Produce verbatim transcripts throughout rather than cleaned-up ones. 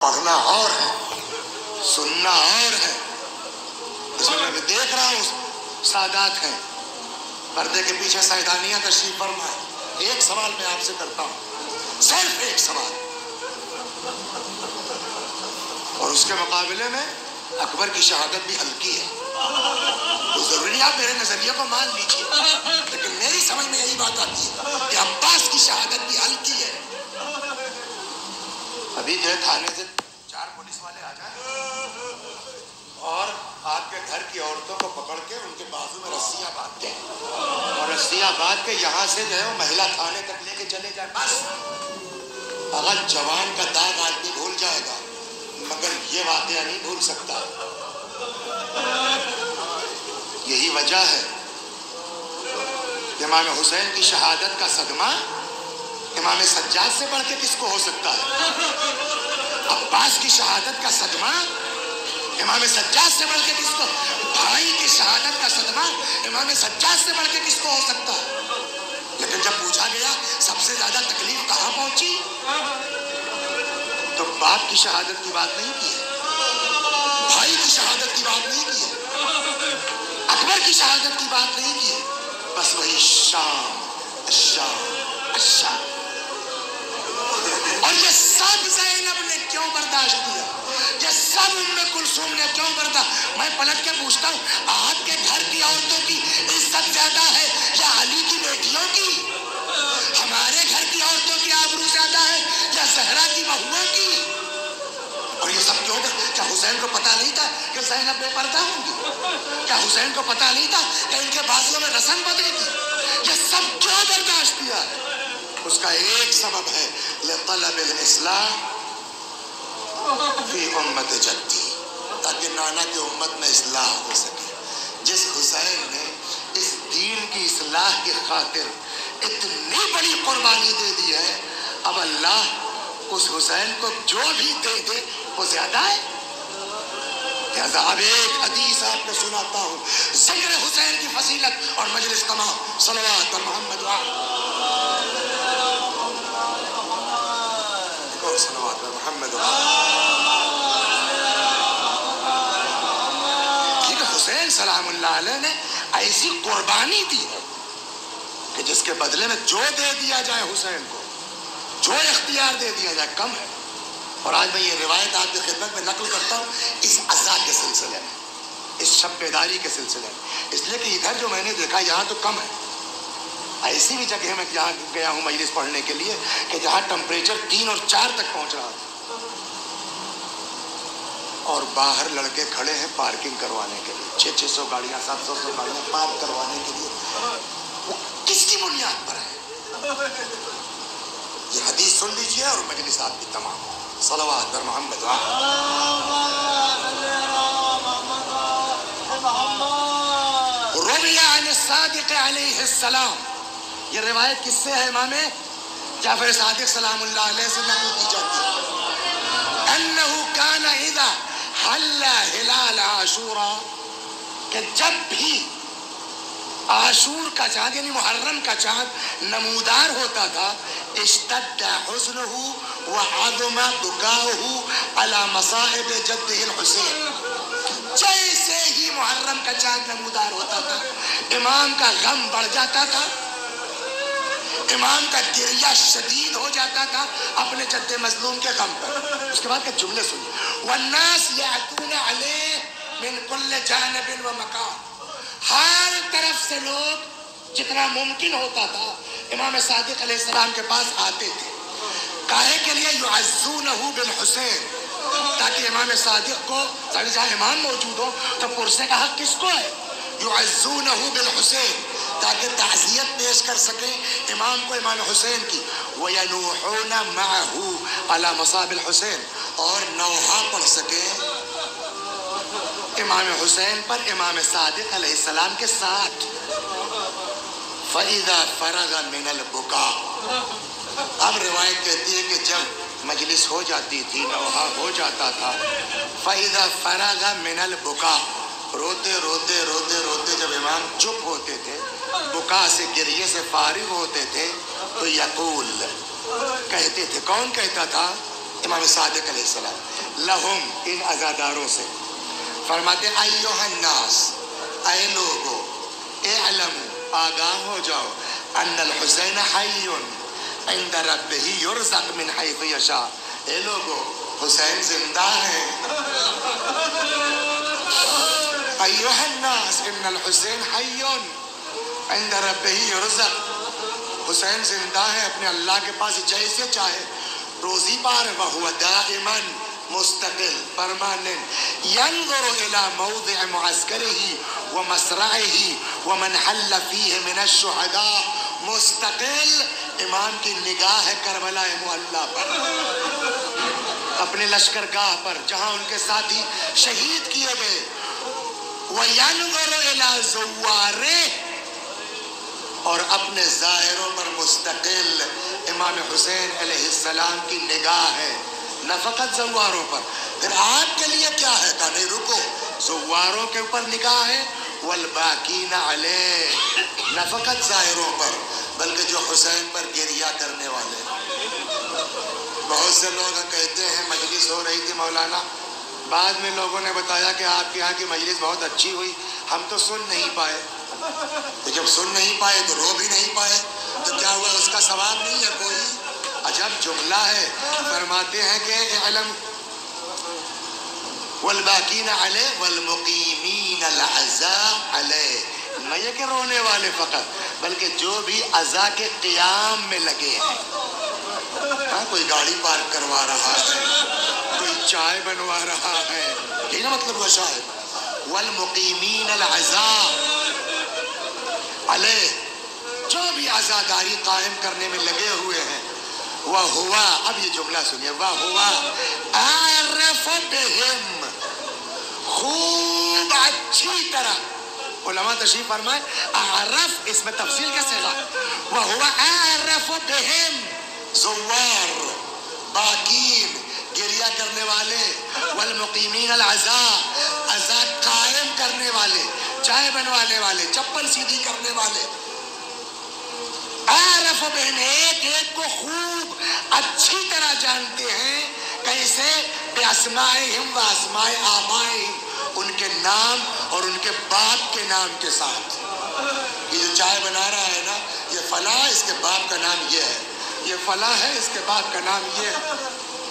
پڑھنا اور ہے، سننا اور ہے۔ اس میں میں دیکھ رہا ہوں سادات ہیں پردے کے پیچھے سیدانیہ تشریف فرما ہے۔ ایک سوال میں آپ سے کرتا ہوں، صرف ایک سوال، اور اس کے مقابلے میں اکبر کی شہادت بھی ہلکی ہے۔ تو ضروری آپ میرے نظریے کو مان لیجیے، لیکن میری سمجھ میں یہی بات آتی ہے کہ عباس کی شہادت بھی ہلکی ہے۔ ابھی جو ہے تھانے سے چار پولیس والے آ جائیں اور آپ کے گھر کی عورتوں کو پکڑ کے ان کے بازو میں رسیاں باندھ کے اور رسیاں باندھ کے یہاں سے جو ہے وہ مہیلا تھانے تک لے کے چلے جائیں، بس اگر جوان کا داغ آدمی بھول جائے گا مگر یہ واقعہ نہیں بھول سکتا۔ یہی وجہ ہے امام حسین کی شہادت کا صدمہ امام سجاد سے بڑھ کے کس کو ہو سکتا ہے؟ عباس کی شہادت کا صدمہ امام سجاد سے بڑھ کے کس کو؟ بھائی کی شہادت کا صدمہ امام سجاد سے بڑھ کے کس کو ہو سکتا ہے؟ لیکن جب پوچھا گیا سب سے زیادہ تکلیف کہاں پہنچی تو باپ کی شہادت کی بات نہیں کی ہے، بھائی کی شہادت کی بات نہیں کی ہے، اکبر کی شہادت کی بات نہیں کی ہے، بس وہی شام شام شام۔ اور یہ سب زینب نے کیوں برداشت کیا؟ یہ سب ام کلثوم نے کیوں برداشت؟ میں پلٹ کے پوچھتا ہوں، آپ کے گھر کی عورتوں کی عزت زیادہ ہے یا علی کی بیٹیوں کی؟ ہمارے گھر کی عورتوں کی آبرو زیادہ ہے یا زہرا کی بہوؤں کی؟ اور یہ سب کیوں؟ کیا حسین کو پتا نہیں تھا کہ زینب بے پردہ ہوں گی؟ کیا حسین کو پتا نہیں تھا کہ ان کے بازوؤں میں رسن بدے گی؟ یہ سب کیوں برداشت کیا ہے؟ اس کا ایک سبب ہے لطلب الاسلام فی امت جدی، تاکہ نانا کی امت میں اصلاح ہو سکے۔ جس حسین نے اس دین کی اصلاح کی خاطر اتنی بڑی قربانی دے دی ہے، اب اللہ اس حسین کو جو بھی دے دے وہ زیادہ ہے۔ لہذا اب ایک حدیث آپ کو سناتا ہوں، ذکر حسین کی فضیلت اور مجلس تمام صلوات پر محمد صلوات پر محمد ٹھیک ہے۔ حسین سلام اللہ علیہ نے ایسی قربانی دی ہے کہ جس کے بدلے میں جو دے دیا جائے حسین کو، جو اختیار دے دیا جائے کم ہے۔ اور آج میں یہ روایت آپ کی خدمت میں نقل کرتا ہوں اس عزا کے سلسلے میں، اس شب بیداری کے سلسلے میں، اس لیے کہ ادھر جو میں نے دیکھا یہاں تو کم ہے۔ ایسی بھی جگہ میں جہاں گیا ہوں مجلس پڑھنے کے لیے کہ جہاں ٹمپریچر تین اور چار تک پہنچ رہا تھا، اور باہر لڑکے کھڑے ہیں پارکنگ کروانے کے لیے، چھ چھ سو گاڑیاں سات سو سو گاڑیاں پارک کروانے کے لیے۔ وہ کس کی بنیاد پر ہے؟ یہ حدیث سن لیجیے اور مجلس آپ کی تمام صلوات پر محمد روی عن الصادق علیہ السلام۔ یہ روایت کس سے ہے؟ امام جعفر صادق سلام اللہ علیہ سے نقل کی جاتی ہے، انہ کان اذا حل ہلال عاشورا، کہ جب بھی عاشور کا چاند یعنی محرم کا چاند نمودار ہوتا تھا، اشتد حزنہ وعظم بکاؤہ علی مصائب جدہ الحسین، جیسے ہی محرم کا چاند نمودار ہوتا تھا امام کا غم بڑھ جاتا تھا، امام کا گریہ شدید ہو جاتا تھا اپنے جد مظلوم کے غم پر۔ اس کے بعد کے جملے سنیے، والناس یأتون علیہ من کل جانب و مکان، ہر طرف سے لوگ جتنا ممکن ہوتا تھا امام صادق علیہ السلام کے پاس آتے تھے، کاہے کے لیے یعزونہ بالحسین، تاکہ امام صادق کو جہاں امام موجود ہو تو پرسے کا حق کس کو ہے؟ یعزونہ بالحسین، تاکہ تعزیت پیش کر سکیں امام کو امام حسین کی، وَيَنُوحُونَ مَعَهُ عَلَى مَصَابِ الْحُسین، اور نوحہ پڑھ سکیں امام حسین پر امام صادق علیہ السلام کے ساتھ۔ فَإِذَا فَرَغَ مِنَ الْبُكَاءِ، اب روایت کہتی ہے کہ جب مجلس ہو جاتی تھی، نوحہ ہو جاتا تھا، فَإِذَا فَرَغَ مِنَ الْبُكَاءِ، روتے روتے روتے روتے جب امام چپ ہوتے تھے، بکا سے گریے سے فارغ ہوتے تھے، تو یقول کہتے تھے، کون کہتا تھا؟ امام صادق علیہ السلام لہم ان عزاداروں سے فرماتے ایھا الناس اے لوگو اعلموا آگاہ ہو جاؤ ان الحسین حی عند ربہ یرزق من حیث یشاء اے لوگو حسین زندہ ہیں ایھا الناس ان الحسین حی عند ربہ یرزق حسین زندہ ہے اپنے اللہ کے پاس جیسے چاہے روزی پار وہو دائما مستقل پرماننٹ ينظر الى موضع معسكره ومسرعه ومن حل فيه من الشهداء مستقل امام کی نگاہ ہے کربلا معلی پر اپنے لشکرگاہ پر جہاں ان کے ساتھی شہید کیے گئے وَيَنْظُرُ إِلَى زُوَّارِهِ اور اپنے ظاہروں پر مستقل امام حسین علیہ السلام کی نگاہ ہے نہ فقط زواروں پر پھر آپ کے لیے کیا ہے کہا نہیں رکو زواروں کے اوپر نگاہ ہے والباقین علیہ نہ فقط ظاہروں پر بلکہ جو حسین پر گریہ کرنے والے بہت سے لوگ کہتے ہیں مجلس ہو رہی تھی مولانا بعد میں لوگوں نے بتایا کہ آپ کے یہاں کی مجلس بہت اچھی ہوئی ہم تو سن نہیں پائے تو جب سن نہیں پائے تو رو بھی نہیں پائے تو کیا ہوا اس کا ثواب نہیں ہے کوئی عجب جملہ ہے فرماتے ہیں کہ علم والباقین علیہ والمقیمین العزاء علیہ نہ یہ کہ رونے والے فقط بلکہ جو بھی عزا کے قیام میں لگے ہیں ہاں کوئی گاڑی پارک کروا رہا ہے کوئی چائے بنوا رہا ہے یہ نا مطلب وہ شاید والمقیمین العزاء علیہ جو بھی عزاداری قائم کرنے میں لگے ہوئے ہیں وہ ہوا اب یہ جملہ سنیے وہ ہوا عارف بہم خوب اچھی طرح علماء تشریف فرمائے عارف اس میں تفصیل کا صیغہ وہ ہوا عارف بہم زوار باقین گریہ کرنے والے والمقیمین العزاء عزا قائم کرنے والے چائے بنوانے والے چپل سیدھی کرنے والے عارف بہن ایک ایک کو خوب اچھی طرح جانتے ہیں کیسے باسمائہم و اسماء آبائہم ان کے نام اور ان کے باپ کے نام کے ساتھ یہ جو چائے بنا رہا ہے نا یہ فلاں اس کے باپ کا نام یہ ہے یہ فلاں ہے اس کے باپ کا نام یہ ہے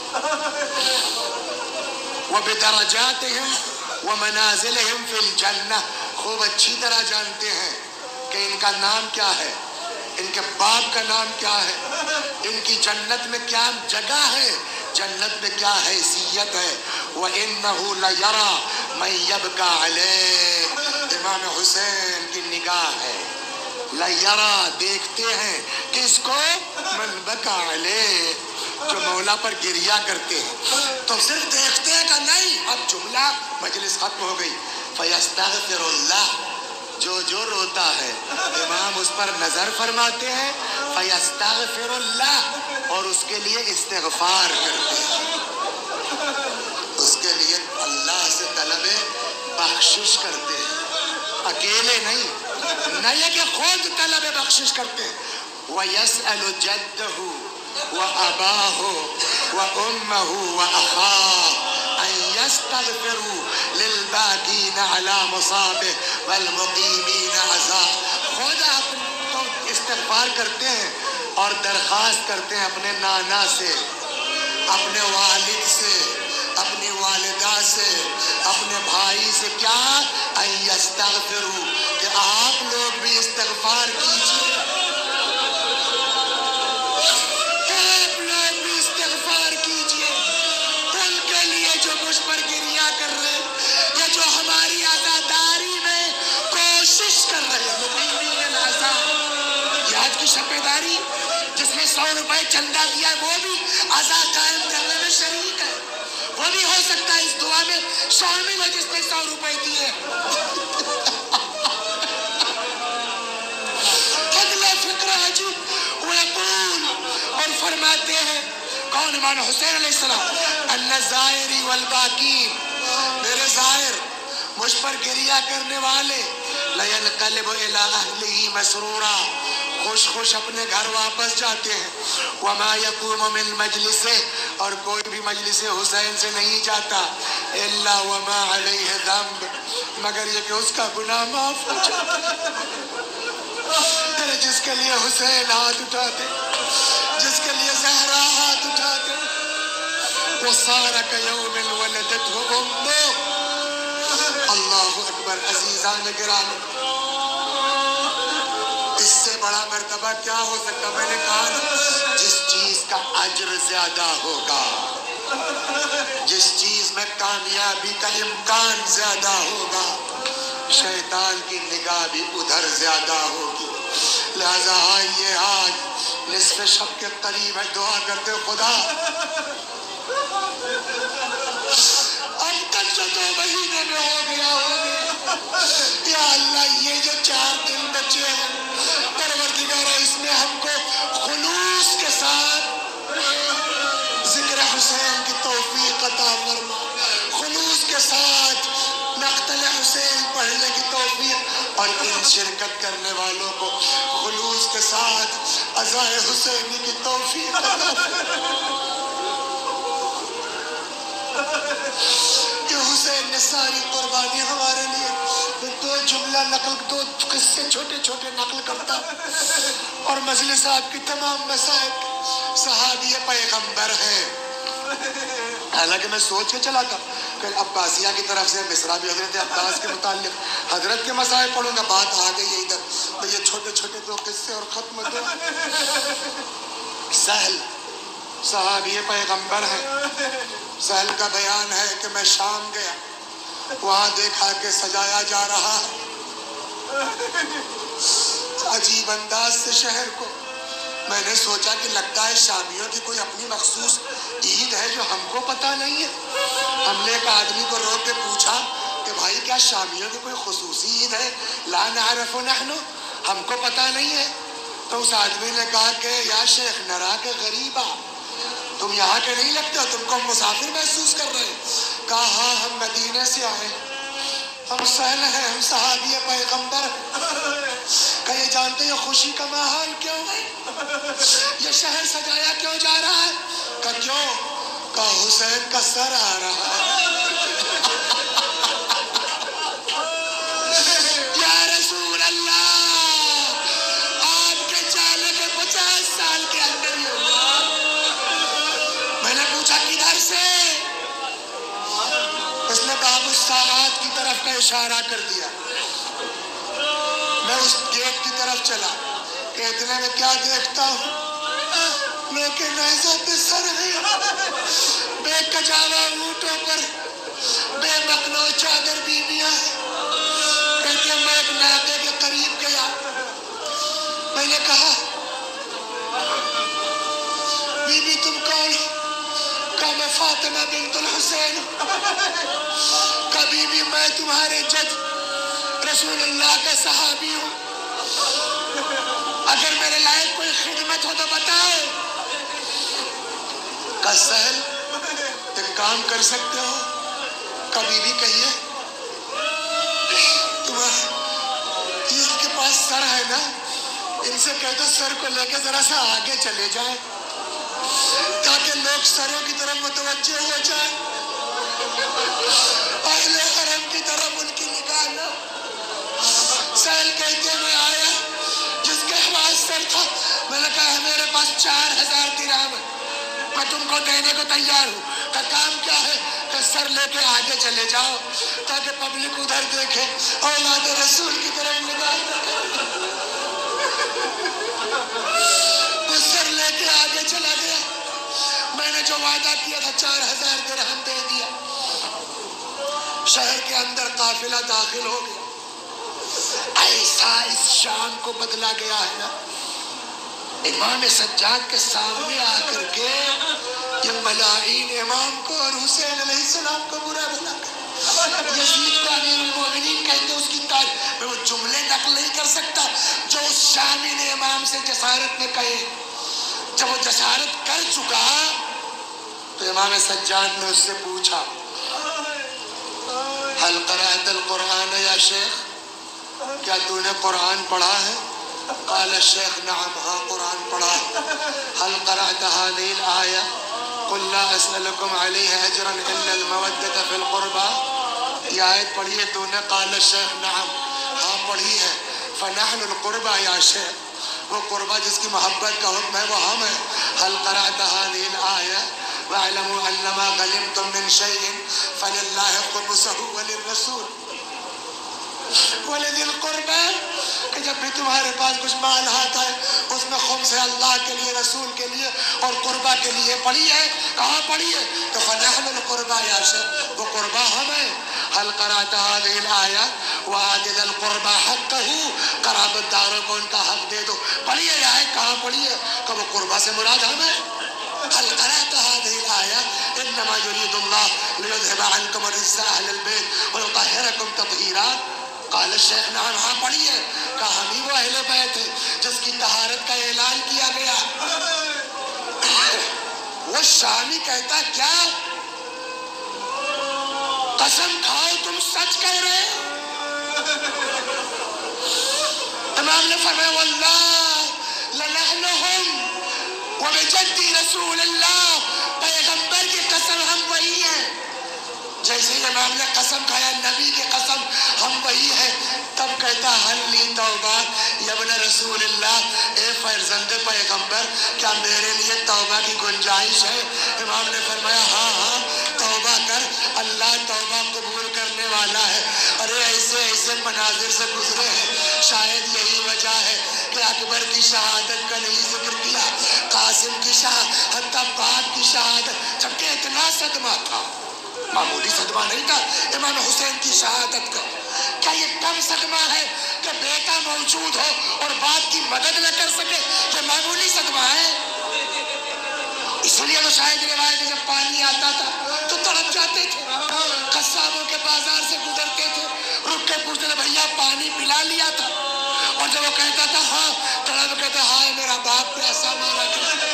وبدرجاتہم ومنازلہم فی الجنہ خوب اچھی طرح جانتے ہیں کہ ان کا نام کیا ہے ان کے باپ کا نام کیا ہے ان کی جنت میں کیا جگہ ہے جنت میں کیا حیثیت ہے وَإِنَّهُ لَيَرَى مَن يَبْكَى عَلَيْهِ امام حسین کی نگاہ ہے لَيَرَى دیکھتے ہیں کس کو مَن بَكَى عَلَيْهِ جو مولا پر گریہ کرتے ہیں تو صرف دیکھتے ہیں کہ نہیں اب جملہ مجلس ختم ہو گئی فَيَسْتَغْفِرُ اللَّهِ جو جو روتا ہے امام اس پر نظر فرماتے ہیں فَيَسْتَغْفِرُ اللَّهِ اور اس کے لیے استغفار کرتے ہیں اس کے لیے اللہ سے طلب بخشش کرتے ہیں اکیلے نہیں نہ یہ کہ خود طلب بخشش کرتے ہیں وَيَسْأَلُ جَدَّهُ وَأَبَاهُ وَأُمَّهُ وَأَخَاهُ أن يستغفروا للباقين على مصابه والمقيمين عزاء خود آپ تو استغفار کرتے ہیں اور درخواست کرتے ہیں اپنے نانا سے اپنے والد سے اپنی والدہ سے اپنے بھائی سے کیا ان یستغفروا کہ آپ لوگ بھی استغفار کیجئے آپ لوگ بھی استغفار کیجئے ان کے لیے جو مجھ پر گریہ کر رہے یا جو ہماری عزاداری میں کوشش کر رہے مقیمین العزاء یہ آج کی شپیداری جس نے سو روپے چندہ دیا ہے وہ بھی عزا قائم کرنے میں شریک ہے وہ بھی ہو سکتا ہے اس دعا میں شامل ہے جس نے سو روپے دیے اگلا فکرہ عجیب ویقول اور فرماتے ہیں کون امام حسین علیہ السلام ان الزائری والباقین میرے ظاہر مجھ پر گریہ کرنے والے لینقلب الی اہلہ مسرورا خوش خوش اپنے گھر واپس جاتے ہیں. وما یقوم من مجلس، اور کوئی بھی مجلس حسین سے نہیں جاتا الا وما علیہ ذنب، مگر یہ کہ اس کا گناہ معاف ہو جاتا. جس کے لیے حسین ہاتھ اٹھاتے، جس کے لیے زہرا ہاتھ اٹھاتے، وصار کیوم ولدته امه. اللہ اکبر. عزیزان گرامی، اس سے بڑا مرتبہ کیا ہو سکتا؟ میں نے کہا نا، جس چیز کا اجر زیادہ ہوگا، جس چیز میں کامیابی کا امکان زیادہ ہوگا، شیطان کی نگاہ بھی ادھر زیادہ ہوگی. لہذا آئیے آج نصف شب کے قریب ہے، دعا کرتے خدا اب تک جو دو مہینے میں ہو گیا ہو گیا، یا اللہ یہ جو چار دن بچے ہیں پروردگارہ، اس میں ہم کو خلوص کے ساتھ ذکر حسین کی توفیق عطا فرما، خلوص کے ساتھ مقتل حسین پڑھنے کی توفیق، اور ان شرکت کرنے والوں کو خلوص کے ساتھ عزائے حسینی کی توفیق عطا فرما. کہ حسین نے ساری قربانی ہمارے لیے. میں دو جملہ نقل، دو قصے چھوٹے چھوٹے نقل کرتا اور مجلس آپ کی تمام مسائل. صحابی پیغمبر ہیں، حالانکہ میں سوچ کے چلا تھا کہ عباسیہ کی طرف سے مصرع بھی حضرت عباس کے متعلق حضرت کے مسائل پڑھوں گا، بات آ گئی ہے ادھر تو یہ چھوٹے چھوٹے دو قصے اور ختم دو. سہل صحابی پیغمبر ہیں. سہل کا بیان ہے کہ میں شام گیا، وہاں دیکھا کہ سجایا جا رہا ہے عجیب انداز سے شہر کو. میں نے سوچا کہ لگتا ہے شامیوں کی کوئی اپنی مخصوص عید ہے جو ہم کو پتہ نہیں ہے. ہم نے ایک آدمی کو روک کے پوچھا کہ بھائی کیا شامیوں کی کوئی خصوصی عید ہے؟ لا نعرف نحن، ہم کو پتہ نہیں ہے. تو اس آدمی نے کہا کہ یا شیخ نرا کے غریبا، تم یہاں کے نہیں لگتے ہو، تم کو ہم مسافر محسوس کر رہے ہیں. کہا ہاں ہم مدینے سے آئے، ہم سہل ہیں، ہم صحابی پیغمبر. کہ یہ جانتے ہیں خوشی کا ماحول کیوں ہے؟ یہ شہر سجایا کیوں جا رہا ہے؟ کہ کیوں؟ کہ حسین کا سر آ رہا ہے. یا رسول اللہ، آپ کے جانے کے پچاس سال کے اندر ہی ہوگا. میں نے پوچھا کدھر سے؟ اس نے باب الساعات کی طرف کا اشارہ کر دیا. میں اس گیٹ کی طرف چلا کہ اتنے میں کیا دیکھتا ہوں، لوگ نیزہ پہ سر ہے، بے کجاوا اونٹوں پر بے مقنو چادر بیویاں. کہتے ہیں میں ایک ناکے کے قریب گیا، میں نے کہا بی بی تم کون؟ کہا میں فاطمہ بنت الحسین. کبھی بھی میں تمہارے جد رسول اللہ کا صحابی ہوں، اگر میرے لائق کوئی خدمت ہو تو بتاؤ. کہ سہل ایک کام کر سکتے ہو، کبھی بھی کہیے تمہیں ان کے پاس سر ہے نا، ان سے کہہ دو سر کو لے کے ذرا سا آگے چلے جائیں تاکہ لوگ سروں کی طرف متوجہ ہو جائیں، اہل حرم کی طرف ان کی نگاہ نہ. سہل کہتے میں آیا، جس کے پاس سر تھا، میں نے کہا میرے پاس چار ہزار درہم ہے، میں تم کو دینے کو تیار ہوں. کہ کام کیا ہے؟ کہ سر لے کے آگے چلے جاؤ تاکہ پبلک ادھر دیکھے، اولاد رسول کی طرف نگاہ کرے. وہ سر لے کے آگے چلا گیا. میں نے جو وعدہ کیا تھا چار ہزار درہم دے دیا. شہر کے اندر قافلہ داخل ہو گیا. ایسا اس شام کو بدلا گیا ہے نا، امام سجاد کے سامنے آ کر کے یہ ملاعین امام کو اور حسین علیہ السلام کو برا بلا کر یزید کو امیر المومنین کہتے، اس کی تعریف میں وہ جملے نقل نہیں کر سکتا جو اس شامی نے امام سے جسارت میں کہے. جب وہ جسارت کر چکا تو امام سجاد نے اس سے پوچھا حل قرأت القرآن یا شیخ، کیا تو نے قرآن پڑھا ہے؟ قال الشیخ نعم ہاں قرآن پڑھا. هل قرأت هذه الآية قل لا أسألكم عليه أجرا إلا المودة في القربى. یہ آیت پڑھی ہے تو نے؟ قال الشیخ نعم ہاں پڑھی ہے. فنحن القربى یا شیخ، وہ قربہ جس کی محبت کا حکم ہے وہ ہم ہیں. هل قرأت هذه الآية واعلموا أنما غنمتم من شيء فلله خمسه وللرسول وَلِذِي الْقُرْبَى. کہ جب بھی تمہارے پاس کچھ مال آتا ہے اس میں خمس ہے اللہ کے لیے، رسول کے لیے اور قربہ کے لیے. پڑھی ہے کہاں پڑھی ہے؟ تو فَنَحْنُ الْقُرْبَى یا شیخ، وہ قربہ ہم ہیں. هل قرأت هذه الآية وآت ذا القربى حقه، قرابت داروں کو ان کا حق دے دو. پڑھی ہے یہ آیت کہاں پڑھی ہے؟ کہ وہ قربہ سے مراد ہم ہیں. هل قرأت هذه الآية إنما يريد الله ليذهب عنكم الرجس أهل البيت ويطهركم تطهيرا. قال الشیخ نعم ہاں پڑھی ہے. کہا ہم ہی وہ اہل بیت ہے جس کی طہارت کا اعلان کیا گیا. وہ شامی کہتا کیا قسم کھاؤ تم سچ کہہ رہے ہو؟ امام نے فرمایا واللہ لنحنہم وبجد رسول اللہ، پیغمبر کی قسم ہم وہی ہیں. جیسے ہی امام نے قسم کھایا نبی کی قسم ہم وہی ہیں، تب کہتا حل لی توبہ یا ابن رسول اللہ، اے فرزند پیغمبر کیا میرے لیے توبہ کی گنجائش ہے؟ امام نے فرمایا ہاں ہاں توبہ کر، اللہ توبہ قبول کرنے والا ہے. ارے ایسے ایسے مناظر سے گزرے ہیں، شاید یہی وجہ ہے کہ اکبر کی شہادت کا نہیں ذکر کیا، قاسم کی شہادت، عباد کی شہادت، جبکہ اتنا صدمہ تھا، معمولی صدمہ نہیں تھا امام حسین کی شہادت کا. کیا یہ کم صدمہ ہے کہ بیٹا موجود ہو اور باپ کی مدد نہ کر سکے؟ یہ معمولی صدمہ ہے. اس لیے وہ شاید روایت جب پانی آتا تھا تو تڑپ جاتے تھے، قصابوں کے بازار سے گزرتے تھے، رک کے پوچھتے تھے بھیا پانی پلا لیا تھا؟ اور جب وہ کہتا تھا ہاں، تڑپ کہتا ہائے میرا باپ پیاسا مارا تھا.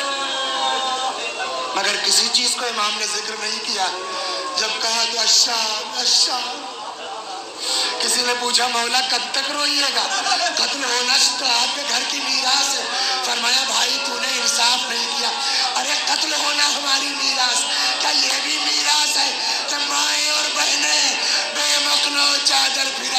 مگر کسی چیز کو امام نے ذکر نہیں کیا. جب کہا تو الشام الشام. کسی نے پوچھا مولا کب تک روئیے گا؟ قتل ہونا تو آپ کے گھر کی میراث ہے. فرمایا بھائی تو نے انصاف نہیں کیا. ارے قتل ہونا ہماری میراث، کیا یہ بھی میراث ہے کہ مائیں اور بہنیں بے مقنع چادر پھر